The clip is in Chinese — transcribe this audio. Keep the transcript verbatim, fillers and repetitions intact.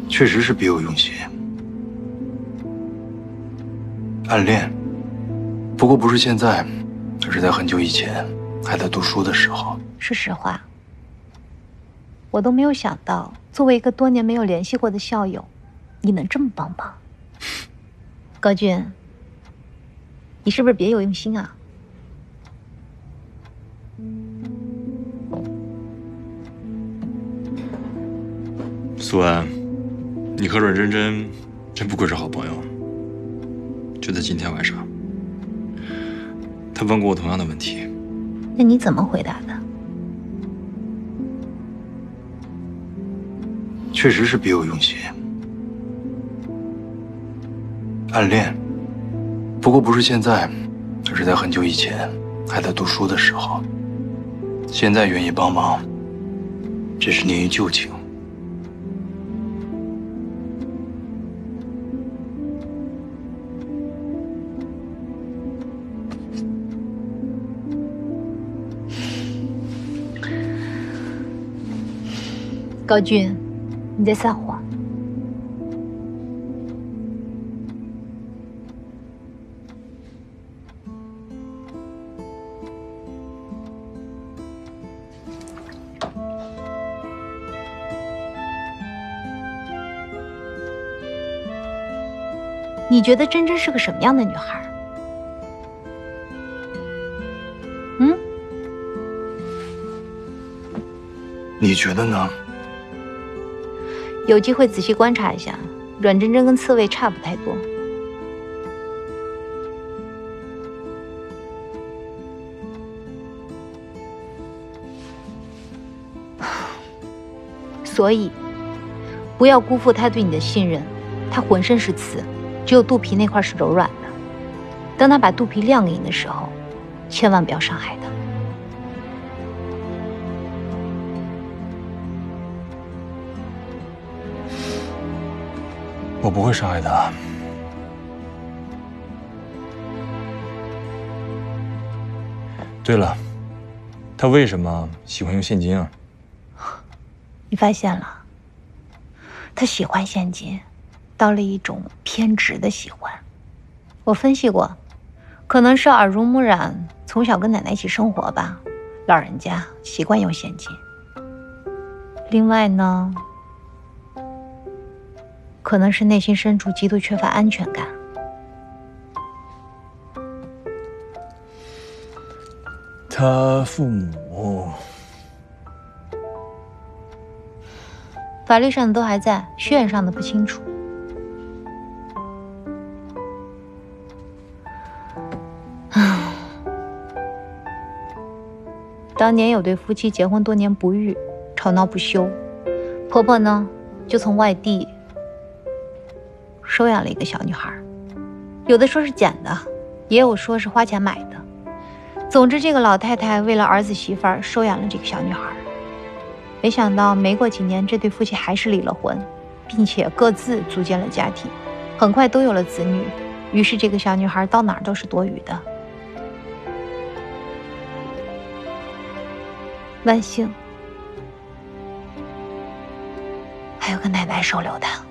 确实是别有用心。暗恋，不过不是现在，而是在很久以前，还在读书的时候。 说实话，我都没有想到，作为一个多年没有联系过的校友，你能这么帮忙。高俊，你是不是别有用心啊？ 苏安，你和阮真真真不愧是好朋友。就在今天晚上，他问过我同样的问题。 那你怎么回答的？ 确实是别有用心。暗恋，不过不是现在，而是在很久以前，还在读书的时候。现在愿意帮忙，只是念于旧情。 高俊，你在撒谎。你觉得真真是个什么样的女孩？嗯？ 你觉得呢？ 有机会仔细观察一下，阮真真跟刺猬差不太多。所以，不要辜负他对你的信任。他浑身是刺，只有肚皮那块是柔软的。当他把肚皮亮给你的时候，千万不要伤害他。 我不会伤害他。对了，他为什么喜欢用现金啊？ 你发现了，他喜欢现金，到了一种偏执的喜欢。我分析过，可能是耳濡目染，从小跟奶奶一起生活吧，老人家习惯用现金。另外呢，可能是内心深处极度缺乏安全感。 他父母法律上的都还在，血缘上的不清楚。当年有对夫妻结婚多年不育，吵闹不休，婆婆呢就从外地收养了一个小女孩，有的说是捡的，也有说是花钱买的。总之，这个老太太为了儿子媳妇儿收养了这个小女孩。没想到没过几年，这对夫妻还是离了婚，并且各自组建了家庭，很快都有了子女。于是这个小女孩到哪儿都是多余的。万幸，还有个奶奶收留她。